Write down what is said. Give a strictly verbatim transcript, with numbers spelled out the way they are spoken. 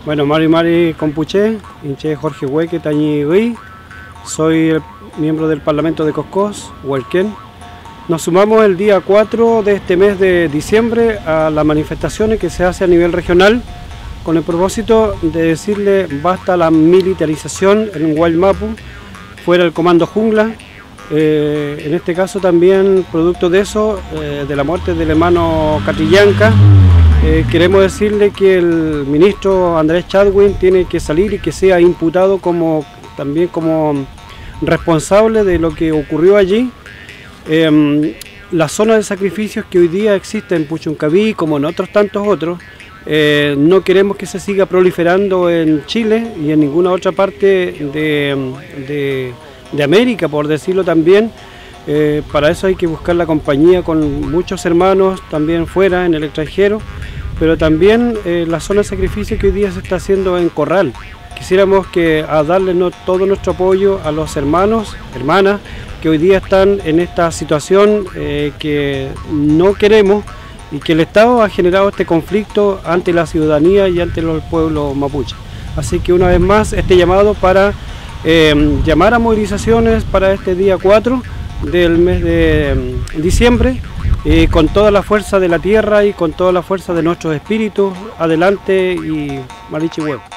Bueno, Mari Mari Compuché, Inche Jorge Hueque Tañi Gui, soy el miembro del Parlamento de Coscós, Huelquén. Nos sumamos el día cuatro de este mes de diciembre a las manifestaciones que se hace a nivel regional con el propósito de decirle basta la militarización en Guaymapu, fuera el comando jungla. Eh, en este caso también, producto de eso, eh, de la muerte del hermano Catrillanca, eh, queremos decirle que el ministro Andrés Chadwick tiene que salir y que sea imputado como, también como responsable de lo que ocurrió allí. Eh, la zona de sacrificios que hoy día existe en Puchuncaví, como en otros tantos otros, eh, no queremos que se siga proliferando en Chile y en ninguna otra parte de, de, de América, por decirlo también. Eh, para eso hay que buscar la compañía con muchos hermanos también fuera, en el extranjero, pero también eh, la zona de sacrificio que hoy día se está haciendo en Corral. Quisiéramos que a darle no, todo nuestro apoyo a los hermanos, hermanas, que hoy día están en esta situación eh, que no queremos y que el Estado ha generado este conflicto ante la ciudadanía y ante los pueblos mapuche. Así que una vez más este llamado para eh, llamar a movilizaciones para este día cuatro del mes de diciembre, eh, con toda la fuerza de la tierra y con toda la fuerza de nuestros espíritus. Adelante y Marichi Huevo.